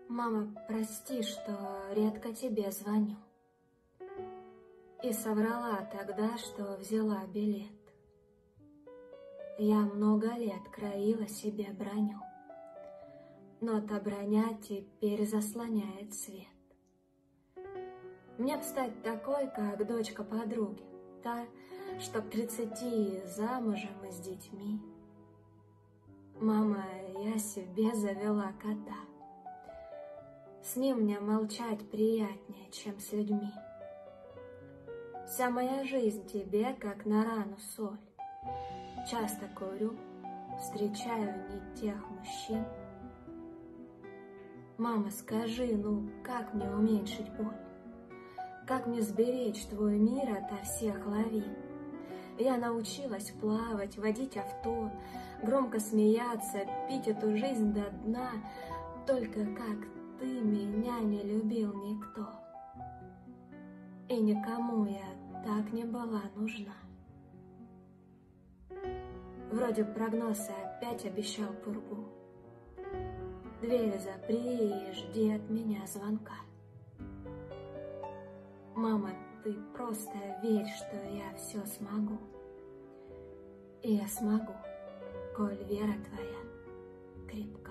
Мама, прости, что редко тебе звоню. И соврала тогда, что взяла билет. Я много лет краила себе броню, но та броня теперь заслоняет свет. Мне б стать такой, как дочка подруги, та, что к 30 замужем и с детьми. Мама, я себе завела кота. С ним мне молчать приятнее, чем с людьми. Вся моя жизнь тебе, как на рану соль. Часто курю, встречаю не тех мужчин. Мама, скажи, как мне уменьшить боль? Как мне сберечь твой мир ото всех лавин? Я научилась плавать, водить авто, громко смеяться, пить эту жизнь до дна. Только как ты меня не любил никто. И никому я так не была нужна. Вроде прогноз опять обещал пургу. Дверь запри и жди от меня звонка. Мама, ты просто верь, что я все смогу. И я смогу, коль вера твоя крепка.